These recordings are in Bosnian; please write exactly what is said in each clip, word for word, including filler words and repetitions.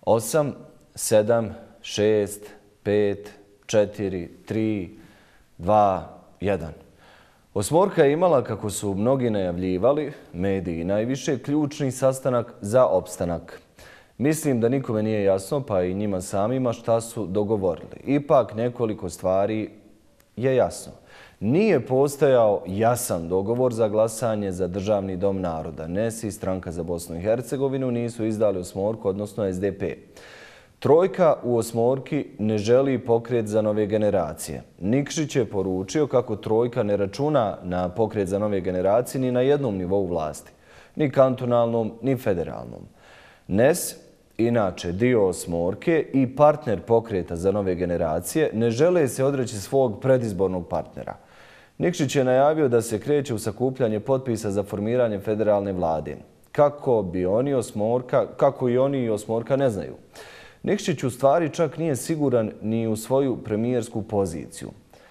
osam, sedam, šest, pet, četiri, tri, dva, jedan. Osmorka je imala, kako su mnogi najavljivali, mediji najviše, ključni sastanak za opstanak. Mislim da nikome nije jasno, pa i njima samima, šta su dogovorili. Ipak nekoliko stvari je jasno. Nije postojao jasan dogovor za glasanje za Državni dom naroda. N E S i Stranka za Bosnu i Hercegovinu nisu izdali osmorku, odnosno S D P. Trojka u osmorki ne želi pokret za nove generacije. Nikšić je poručio kako trojka ne računa na pokret za nove generacije ni na jednom nivou vlasti, ni kantonalnom, ni federalnom. N E S, inače dio osmorke i partner pokreta za nove generacije, ne žele se odreći svog predizbornog partnera. Nikšić je najavio da se kreće u sakupljanje potpisa za formiranje federalne vlade. Kako bi oni osmorka, kako i oni i osmorka ne znaju. Nikšić u stvari čak nije siguran ni u svoju premijersku poziciju.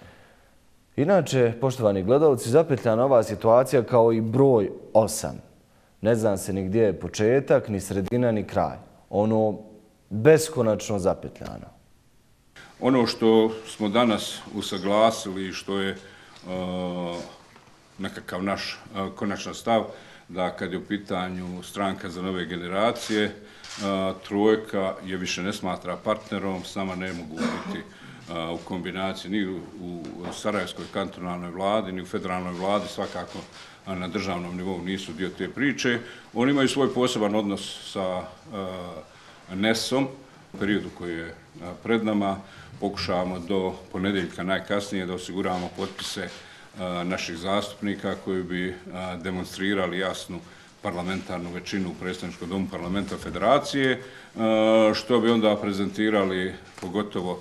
Inače, poštovani gledalci, zapetljana ova situacija kao i broj osam. Ne zna se ni gdje je početak, ni sredina, ni kraj. Ono beskonačno zapetljano. Ono što smo danas usaglasili i što je uh, nekakav naš uh, konačan stav, da kad je u pitanju Stranka za nove generacije, uh, trojka je više ne smatra partnerom, s nama ne mogu biti uh, u kombinaciji ni u, u Sarajevskoj kantonalnoj vladi, ni u federalnoj vladi, svakako na državnom nivou nisu dio te priče. Oni imaju svoj poseban odnos sa uh, N E S-om. U periodu koji je uh, pred nama pokušavamo do ponedjeljka najkasnije da osiguramo potpise uh, naših zastupnika koji bi uh, demonstrirali jasnu parlamentarnu većinu u predstavničkom domu parlamenta federacije, uh, što bi onda prezentirali pogotovo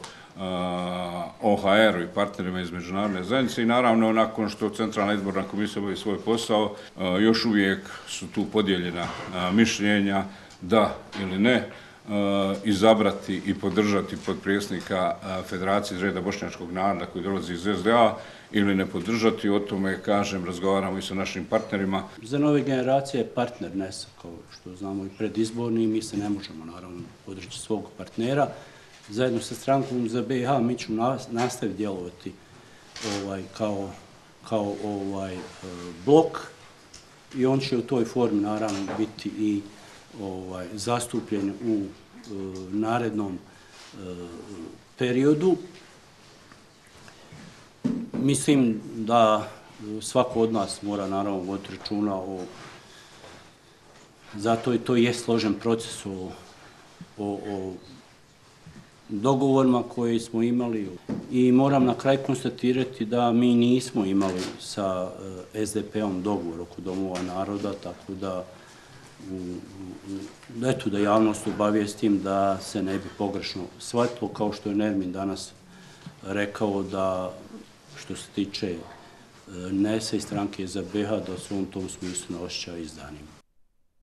O H R-u i partnerima iz međunarodne zajednice i naravno nakon što Centralna izborna komisija obavi svoj posao, još uvijek su tu podijeljena mišljenja da ili ne izabrati i podržati potpredsjednika Federacije iz reda bošnjačkog naroda koji dolazi iz S D A ili ne podržati. O tome, kažem, razgovaramo i sa našim partnerima. Za nove generacije je partner N E S, kao što znamo i predizborni, mi se ne možemo naravno podreći svog partnera. Zajedno sa Strankom za B i H mi ćemo nastaviti djelovati ovaj, kao, kao ovaj, blok i on će u toj formi naravno biti i ovaj, zastupljen u uh, narednom uh, periodu. Mislim da svako od nas mora naravno voditi računa o, zato i to je složen proces o, o, o dogovorima koje smo imali i moram na kraju konstatirati da mi nismo imali sa S D P-om dogovor oko domova naroda, tako da eto da javnost obavijestim da se ne bi pogrešno shvatilo, kao što je Nermin danas rekao da što se tiče N E S-a i Stranke za B i H da su u tom smislu ne osjećaju izdanima.